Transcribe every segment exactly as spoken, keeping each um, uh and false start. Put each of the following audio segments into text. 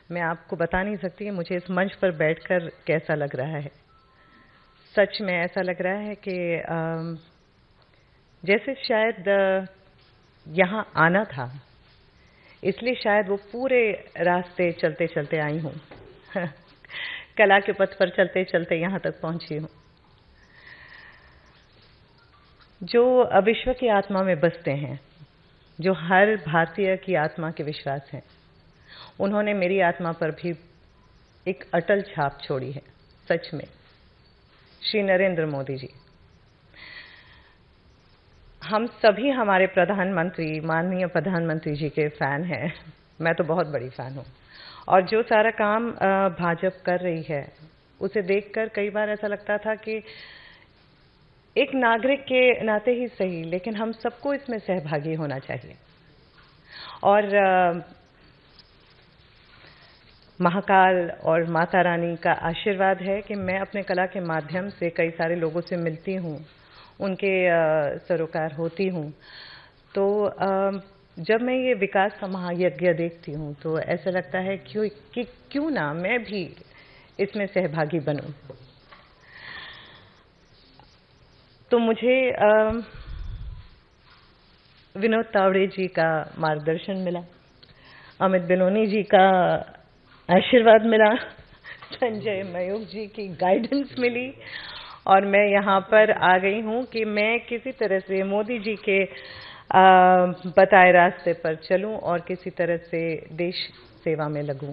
मैं आपको बता नहीं सकती कि मुझे इस मंच पर बैठकर कैसा लग रहा है। सच में ऐसा लग रहा है कि जैसे शायद यहाँ आना था, इसलिए शायद वो पूरे रास्ते चलते चलते आई हूँ। कला के पथ पर चलते चलते यहाँ तक पहुँची हूँ। जो विश्व की आत्मा में बसते हैं, जो हर भारतीय की आत्मा के विश्वास हैं, उन्होंने मेरी आत्मा पर भी एक अटल छाप छोड़ी है। सच में श्री नरेंद्र मोदी जी, हम सभी हमारे प्रधानमंत्री, माननीय प्रधानमंत्री जी के फैन हैं। मैं तो बहुत बड़ी फैन हूँ। और जो सारा काम भाजपा कर रही है, उसे देखकर कई बार ऐसा लगता था कि एक नागरिक के नाते ही सही, लेकिन हम सबको इसमें सहभागी होना चाहिए। और महाकाल और माता रानी का आशीर्वाद है कि मैं अपने कला के माध्यम से कई सारे लोगों से मिलती हूँ, उनके सरोकार होती हूँ। तो जब मैं ये विकास का महायज्ञ देखती हूँ तो ऐसा लगता है क्यों कि क्यों ना मैं भी इसमें सहभागी बनूं। तो मुझे विनोद तावड़े जी का मार्गदर्शन मिला, अमित बिनोनी जी का आशीर्वाद मिला, संजय मयूख जी की गाइडेंस मिली, और मैं यहाँ पर आ गई हूँ कि मैं किसी तरह से मोदी जी के आ, बताए रास्ते पर चलूँ और किसी तरह से देश सेवा में लगूँ।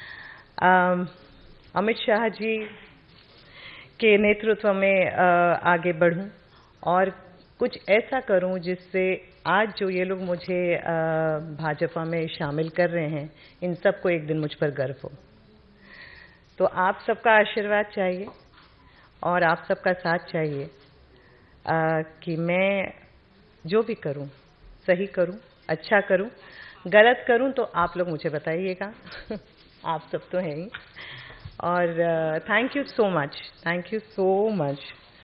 अमित शाह जी के नेतृत्व में आ, आगे बढ़ूँ और कुछ ऐसा करूं जिससे आज जो ये लोग मुझे भाजपा में शामिल कर रहे हैं, इन सबको एक दिन मुझ पर गर्व हो। तो आप सबका आशीर्वाद चाहिए और आप सबका साथ चाहिए आ, कि मैं जो भी करूं सही करूं, अच्छा करूं। गलत करूं तो आप लोग मुझे बताइएगा। आप सब तो हैं ही। और thank you so much, thank you so much.